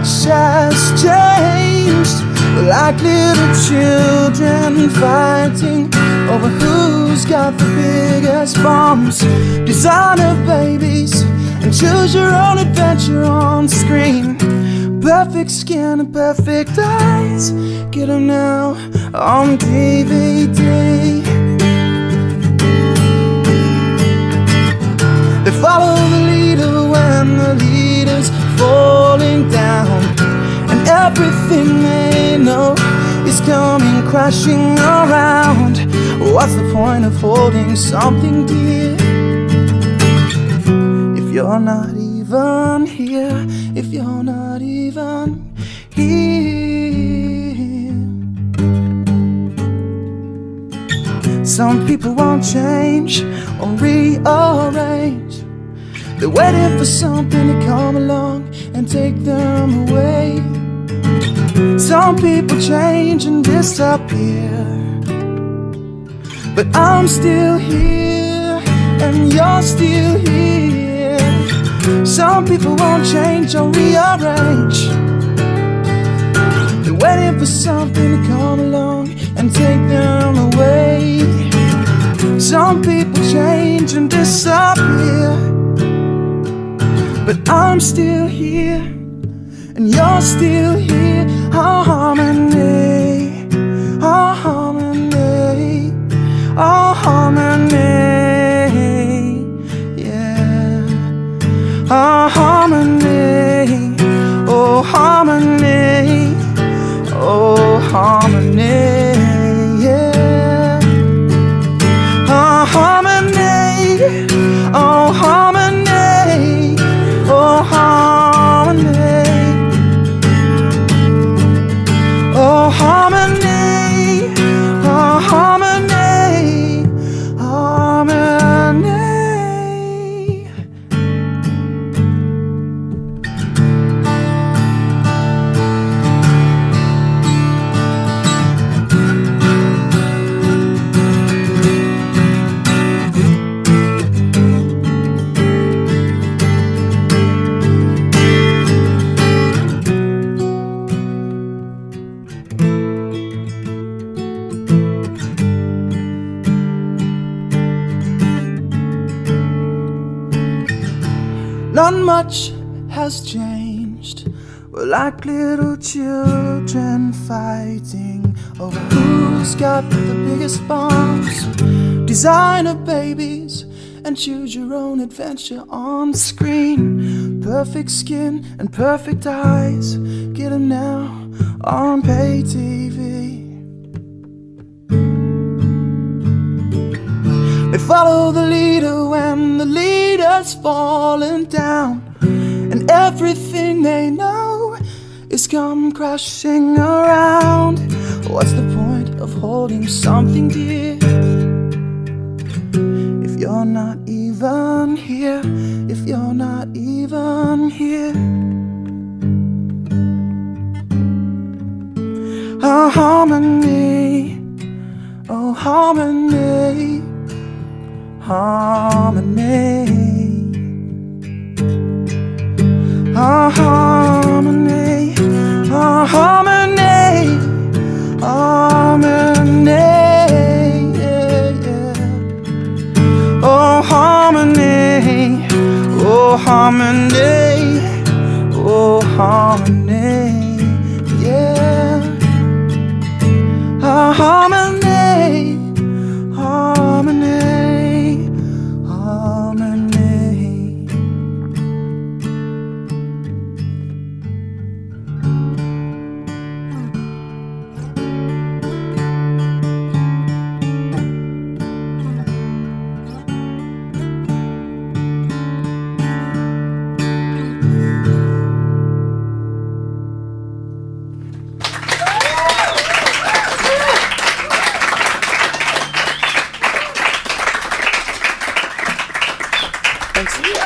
much has changed. We're like little children fighting over who's got the biggest bombs. Designer babies and choose your own adventure on screen. Perfect skin and perfect eyes, get them now on DVD. They follow the leader when the leader's falling down, and everything they know is coming crashing around. What's the point of holding something dear if you're not even here? If you're not even here. Some people won't change or rearrange. They're waiting for something to come along and take them away. Some people change and disappear, but I'm still here and you're still here. Some people won't change or rearrange. They're waiting for something to come along and take them away. Some people change and disappear, but I'm still here and you're still here. Harmony, harmony, harmony, yeah. Harmony, oh harmony, oh harmony, yeah. Harmony, oh harmony, oh harmony, oh harmony, oh harmony, harmony. Not much has changed. We're like little children fighting over who's got the biggest bombs. Designer babies and choose your own adventure on screen. Perfect skin and perfect eyes, get them now on pay TV. They follow the leader when the leader's falling down, and everything they know is come crashing around. What's the point of holding something dear if you're not even here? If you're not even here. Oh harmony, oh harmony, harmony, oh harmony, oh harmony, harmony, yeah, yeah. Oh harmony, oh harmony, oh harmony, yeah. Oh harmony, harmony, harmony. Thanks.